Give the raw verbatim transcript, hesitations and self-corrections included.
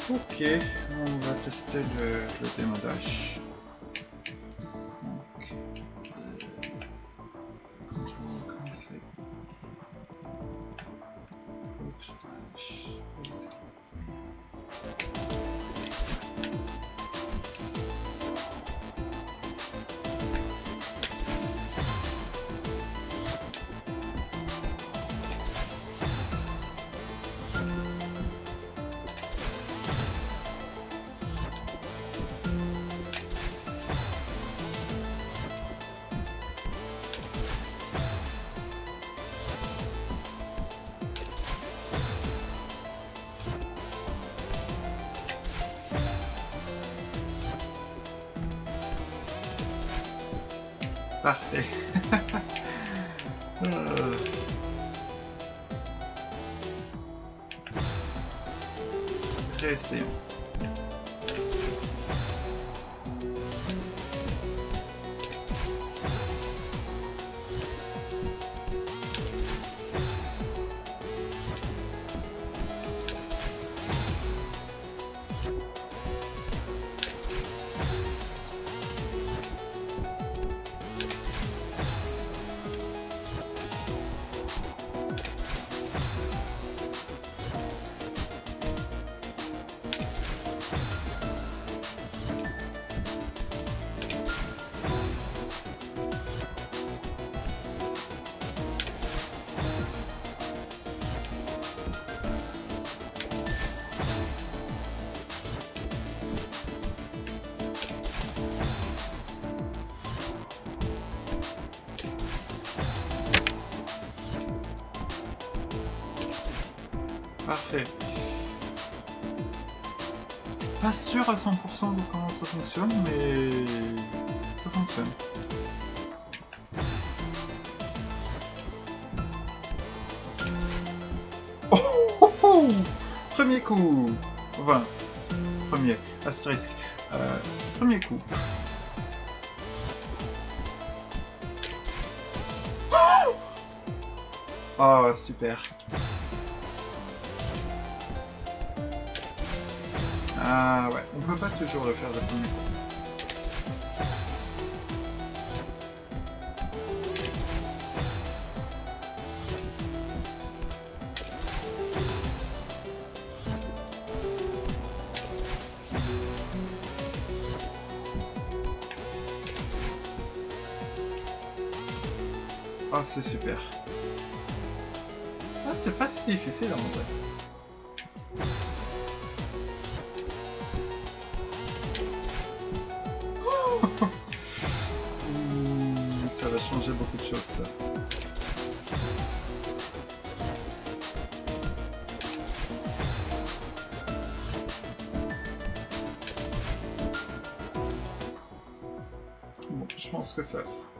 Ok, on va tester le, le démodage. Donc, euh, control config. Parfait. euh... Réessayons. Parfait. Pas sûr à cent pour cent de comment ça fonctionne, mais ça fonctionne. Oh, oh, oh, premier coup. Enfin, premier, astérisque. Euh, premier coup. Oh, oh super. Ah ouais, on peut pas toujours le faire de premier coup. Oh, c'est super. Ah, c'est pas si difficile en vrai. Mmh, ça va changer beaucoup de choses, ça. Bon, je pense que ça, ça.